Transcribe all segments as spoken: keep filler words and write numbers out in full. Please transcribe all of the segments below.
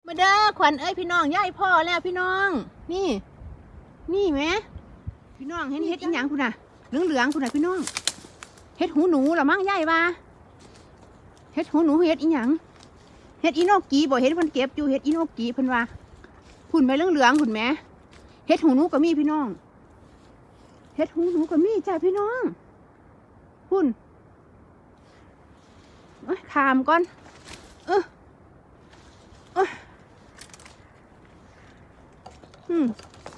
มาเด้อขวัญเอ้ยพี่น้องย่ายพ่อแล้วพี่น้องนี่นี่ไหมพี่น้องเห็นเห็ดอีหยังคุณน่ะเหลืองเหลืองคุณน่ะพี่น้องเห็ดหูหนูหรอมั้งย่ายว่าเห็ดหูหนูเห็ดอีหยังเห็ดอีโนกีบ่เห็ดเพิ่นเก็บอยู่เห็ดอีโนกีเพิ่นว่าคุณแม่เหลืองเหลืองคุณแม่เห็ดหูหนูก็มีพี่น้องเห็ดหูหนูก็มีจ้าพี่น้องคุณขามก่อนเออเอออืม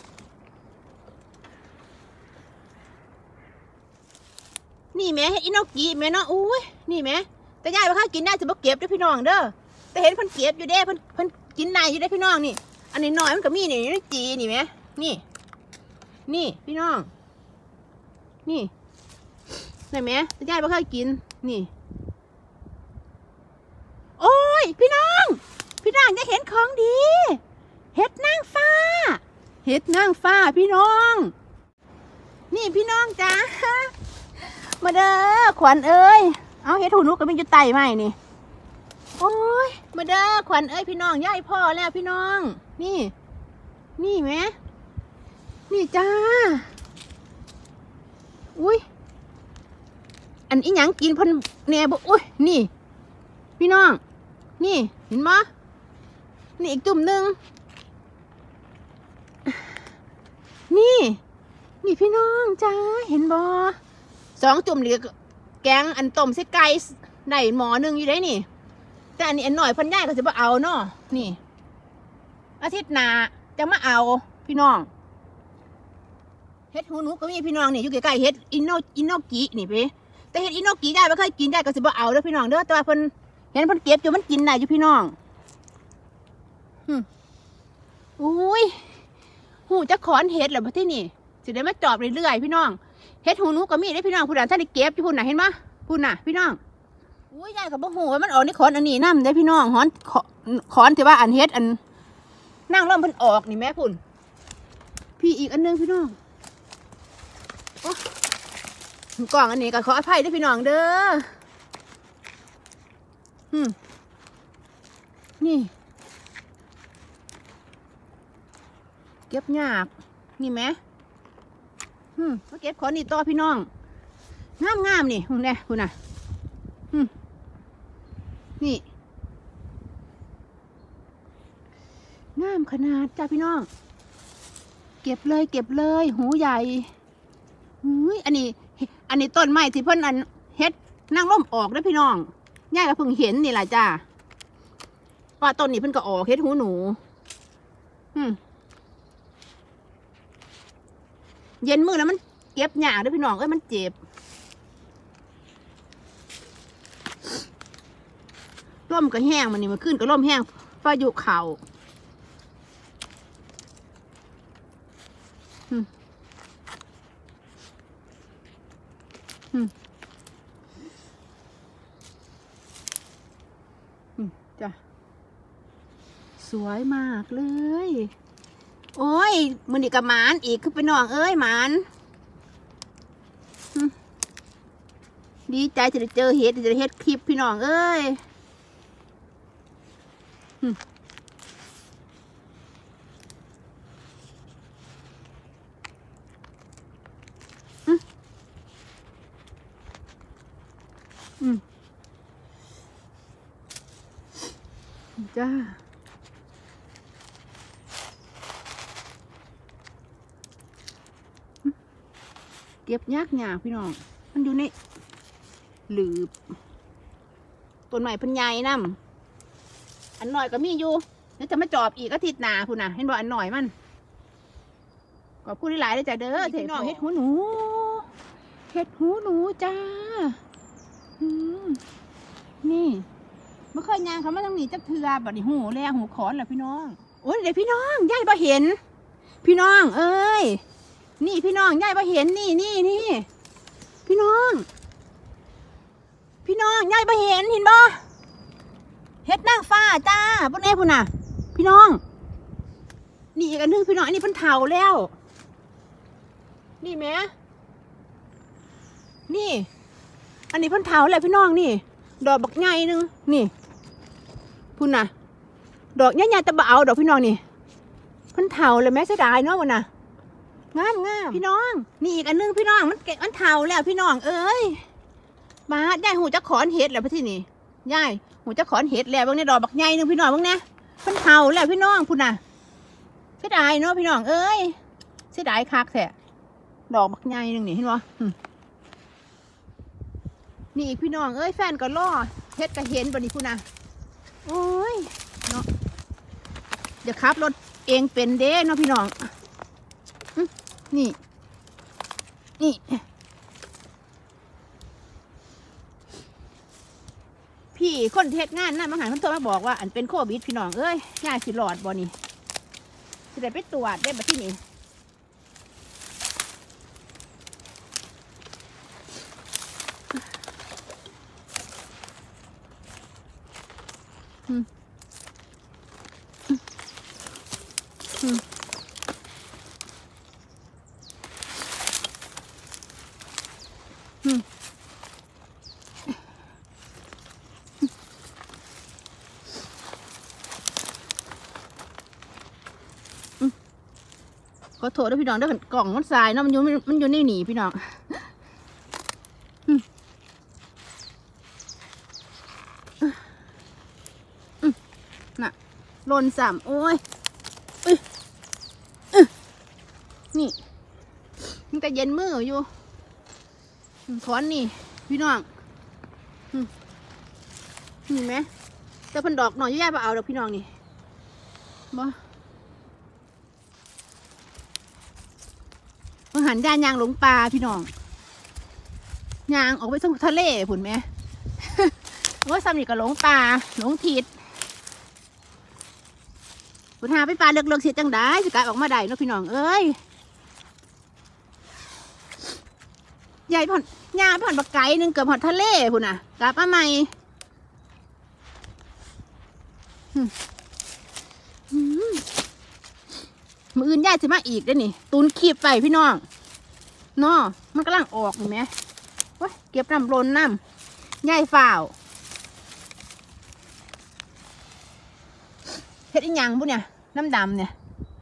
นี่แม่เห็ดอินอกีแม่เนาะอุ้ยนี่แม่แต่ยายว่าข้ากินได้จะบ่เก็บด้วยพี่น้องเด้อแต่เห็นเพิ่นเก็บอยู่เด้เพิ่นเพิ่นกินได้อยู่ได้พี่น้องนี่อันนี้น้อยมันก็มีนี่นี่จีนี่แม่นี่นี่พี่น้องนี่ได้ไหมแต่ยายว่าข้ากินนี่โอ้ยพี่น้องพี่น้องได้เห็นของดีเห็ดนางฟ้าเห็ดนางฟ้าพี่น้องนี่พี่น้องจ้ามาเด้อขวัญเอ้ยเอาเห็ดหูหนูก็มีอยู่ไต่ไหมนี่โอ้ยมาเด้อขวัญเอ้ยพี่น้องย่ายพ่อแล้วพี่น้องนี่นี่ไหมนี่จ้าอุ้ยอันอีหยังกินพันแหน่บ่อุ้ยนี่พี่น้องนี่เห็นมั้ยนี่อีกจุ่มหนึ่งนี่นี่พี่น้องจ้าเห็นบ่สองจุ่มเหลือแกงอันต้มใส่ไก่ได้หมอหนึ่งอยู่ได้นี่แต่อันนี้อันหน่อยพันย่ายก็จะมาเอาเนาะนี่อาทิตย์หน้าจะมาเอาพี่น้องเฮ็ดหูหนูก็มีพี่น้องนี่อยู่ใกล้ๆเฮ็ดอินโนอินโนกินี่พี่แต่เฮ็ดอินโนกิได้ไม่เคยกินได้ก็จะมาเอาเด้อพี่น้องเด้อแต่ว่าเพิ่นเห็นเพิ่นเก็บอยู่มันกินได้อยู่พี่น้องอุ้ยหูจะขอนเห็ดเหรอพะที่นี่สิได้มาจอบเรื่อยๆพี่น้องเห็ดหูหนูก็มีได้พี่น้องผู้ใดท่านได้เก็บอยู่พุ่นน่ะเห็นไหมพุ่นน่ะพี่น้องอุ้ยยายกับบ่หูว่ามันออกในขอนอันนี้น้ำได้พี่น้องขอนขอนที่ว่าอันเห็ดอันนั่งร่มเพิ่นออกนี่แม่พุ่นพี่อีกอันนึงพี่น้องกล่องอันนี้ก็ขออภัยด้วยพี่น้องเด้ออืมนี่เก็บยากนี่ไหมอืมมาเก็บขอนี่ต่อพี่น้องงามงามนี่คุณเนี่ยคุณน่ะอืมนี่งามขนาดจ้าพี่น้องเก็บเลยเก็บเลยหูใหญ่อุ้ยอันนี้อันนี้ต้นไม้ที่เพิ่นอันเฮ็ดนั่งร่มออกนะพี่น้องย่าก็เพิ่งเห็นนี่แหละจ้าว่าต้นนี้เพิ่นก็ออกเฮ็ดหูหนูอืมเย็นมือแล้วมันเก็บหยาด้วยพี่น้องเอ้ยมันเจ็บร่มก็แห้งมันนี่มันขึ้นก็ร่มแห้งฟ้าอยู่เข่าอืมอืมอืมจ้ะสวยมากเลยโอ้ยมือนี่กับหมานอีกคือไปน้องเอ้ยหมานดีใจจะได้เจอเห็ดจะได้เห็ดคลิปพี่น้องเอ้ยอืมจ้าเก็บยากยากพี่น้องมันอยู่ในหลืบต้นใหม่พันใหญ่น้ำอันหน่อยก็มีอยู่แล้วจะมาจอบอีกอาทิตย์หน้าคุณน่ะเห็นบอกอันหน่อยมันก็พูดหลายเลยจ้ะเด้อพี่น้องเฮ็ดหูหนูเฮ็ดหูหนูจ้าอืมนี่เมื่อเคยยางเขามาตรงนี้จักเทือบัดนี้หูแรงหูขอนแหละพี่น้องโอ้ยเดี๋ยวพี่น้องยายบ่เห็นพี่น้องเอ้ยนี่พี่น้องยายบ่เห็นนี่นี่นี่พี่น้องพี่น้องยายบ่เห็นเห็นบ่เฮ็ดนางฟ้าจ้าบนเอพุ่นน่ะพี่น้องนี่อีกอันนึงพี่น้องอันนี้เพิ่นเฒ่าแล้วนี่แม่นี่อันนี้เพิ่นเฒ่าแล้วพี่น้องนี่ดอกบักใหญ่นึงนี่พุ่นน่ะดอกใหญ่ๆแต่บ่เอาดอกพี่น้องนี่มันเฒ่าเลยแม่เสียดายเนาะวันน่ะงามงามพี่น้องนี่อีกอันนึงพี่น้องมันเก็บมันเฒ่าแล้วพี่น้องเอ้ยบาดยายหูจะขอนเห็ดแล้วพี่ที่นี่ยายหูจะขอนเห็ดแล้วบางเนี่ยดอกบักใหญ่นึงพี่น้องบางเนี่ยมันเฒ่าแล้วพี่น้องพุ่นน่ะเสียดายเนาะพี่น้องเอ้ยเสียดายคักแท้ดอกบักใหญ่นึงนี่เห็นบ่นี่อีกพี่น้องเอ้ยแฟนก็ล่อเฮ็ดก็เห็นบ่นี่พุ่นน่ะโอ้ยเนาะเดี๋ยวขับรถเองเป็นเด้เนาะพี่น้องนี่นี่พี่คนเทศงานนั่นมาหาคนโทรมาบอกว่าอันเป็นโควิดพี่น้องเอ้ยยายสิหลอดบ่นี่จะได้ไปตรวจได้บัดที่นี่อืมอืมอืมขอโทษด้วยพี่น้องด้วยกล่องมันทรายเนาะมันอยู่มันอยู่ในหนีพี่น้องน่ะหล่นสามโอ้ยนี่มันก็เย็นมืออยู่ถอนนี่พี่น้องนี่ไหมแต่พันดอกหน่อยย่าไปเอาดอกพี่น้องนี่บ่มาหันย่ายางหลงปลาพี่น้องยางออกไปส่งทะเลผุนไหมว่าซ้ำนี่ก็หลงปลาหลงทิศผุนหาไปปลาเลือกเลือกเสียจังได้สิกายออกมาได้เนาะพี่น้องเอ้ยใหญ่ผ่อนยาผ่อนปลาไก่หนึ่งเกือบผ่อนทะเลผุนน่ะกลับมาใหม่มืออื่นย่ายจะมาอีกได้นี่ตุนขีบไปพี่น้องเนาะมันกำลังออกเห็นไหมว้าเก็บน้ำล้นน้ำย่ายฝ่าวเฮ็ดอีหยังบุเนี่ยน้ำดำเนี่ย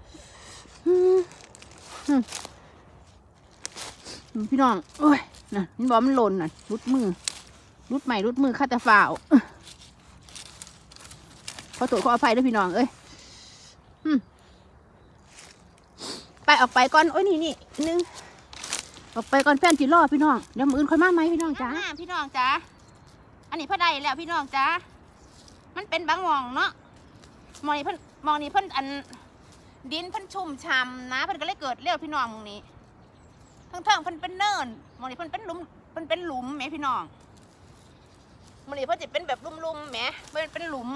พี่น้องโอ้ยน่ะมันบอกมันหล่นน่ะรุดมือรุดใหม่รุดมือข้าแต่ฝ่าวขอโทษขออภัยด้วยพี่น้องเอ้ยไปออกไปก่อนโอ้ยนี่นี่นึงออกไปก่อนแฟนจีรอพี่น้องเดี๋ยวมืออื่นค่อยมาไหมพี่น้องจ้าพี่น้องจ้าอันนี้พ่อใดแล้วพี่น้องจ้ามันเป็นบางมองเนาะมองนี่เพิ่นมองนี่เพิ่นอันดินเพิ่นชุ่มฉ่ำนะเพิ่นก็เลยเกิดเรียวพี่น้องมองนี้ทั้งทั้งเพิ่นเป็นเนินมองนี่เพิ่นเป็นหลุมเพิ่นเป็นหลุมแหมพี่น้องมองนี่เพิ่นจะเป็นแบบลุ่มๆแหมเพิ่นเป็นหลุม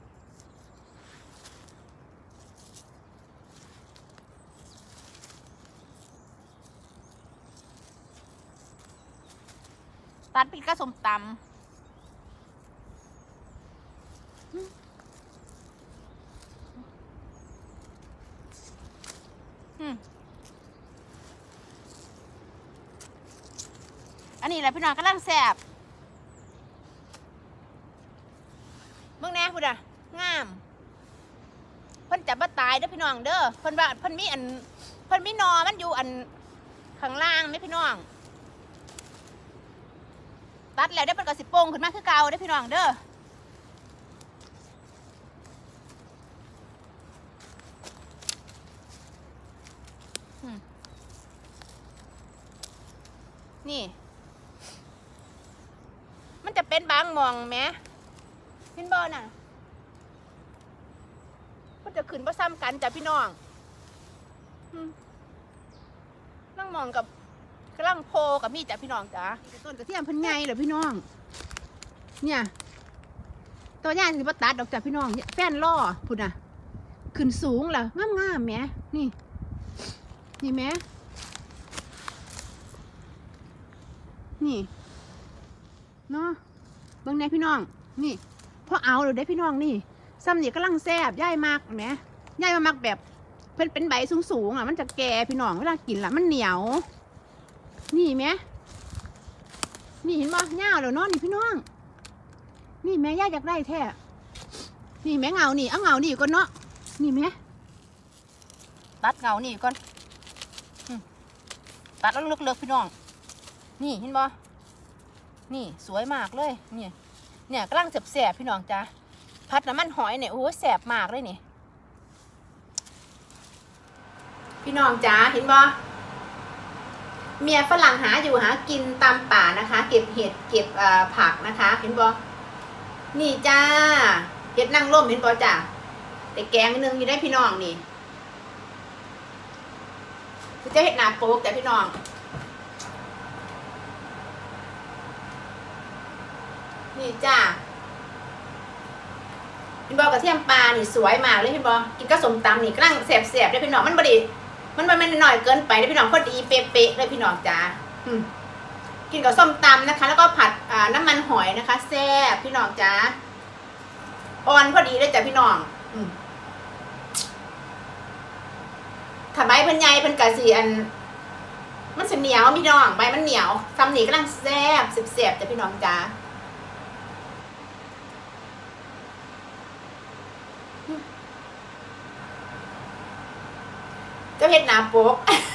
ตัดเป็นกระสมตำอันนี้แหละพี่น้องกำลังแสบเมื่อไงพูดอะงามเพิ่นจับมาตายเด้อพี่น้องเด้อเพิ่นว่าเพิ่นมีอันเพิ่นมีนอมันอยู่อันข้างล่างไหมพี่น้องตัดแล้วได้เป็นกระสิบโป่งขึ้นมาคือเก่าได้พี่น้องเด้อนี่มันจะเป็นบางมองไหมพี่บอลน่ะก็จะขึ้นประซ้ำกันจ้ะพี่น้องนั่งมองกับกำลังโพกับมีจ้ะพี่น้องจ้ะต้นกระเทียมพันไงเหรอพี่น้องเนี่ยตัวใหญ่สิบตัดดอกจ้ะพี่น้องแฟนล่อพุ่นน่ะขึ้นสูงเหรองามงามแหมนี่นี่แหมนี่เนาะเบิ่งแน่พี่น้องนี่พอเอาเลยได้พี่น้องนี่ซ้ำนี่กำลังแซ่บย่ายมากแหมย่ายมามักแบบเพิ่นเป็นใบสูงๆอ่ะมันจะแก่พี่น้องเวลากินละมันเหนียวนี่แม่นี่เห็นบ่ย่าแล้วเนาะนี่พี่น้องนี่แม่ย่าอยากได้แท้นี่แม่เงานี่เอาเงานี่ก่อนเนาะนี่แม่ตัดเงานี่ก่อนตัดแล้วเลือกๆพี่น้องนี่เห็นบ่นี่สวยมากเลยนี่เนี่ยกำลังแสบๆพี่น้องจ้าผัดน้ำมันหอยเนี่ยโอ้แสบมากเลยนี่พี่น้องจ้าเห็นบ่เมียฝรั่งหาอยู่หากินตามป่านะคะเก็บเห็ดเก็บผักนะคะเห็นบ่นี่จ้าเห็ดนั่งร่มเห็นบ่จ้าแต่แกงนึงอยู่ได้พี่น้องนี่จะเห็ดหนาโป๊กแต่พี่น้องนี่จ้าเห็นบ่กระเทียมปลานี่สวยมากเลยเห็นบ่กินก็สมตำนี่กำลังแสบๆได้พี่น้องมันบดีมันมันไม่หน่อยเกินไปได้พี่น้องพอดีเป๊ะๆเลยพี่น้องจ้ากินกับส้มตำนะคะแล้วก็ผัดน้ำมันหอยนะคะแซ่บพี่น้องจ้าอ่อนพอดีเลยจ้ะพี่น้องถ้าใบเป็นใหญ่เป็นกะสีอันมันจะเหนียวพี่น้องใบมันเหนียวทำหนีกำลังแซ่บแซ่บจ้ะพี่น้องจ้าเจ้าเห็ดหนาโป๊ก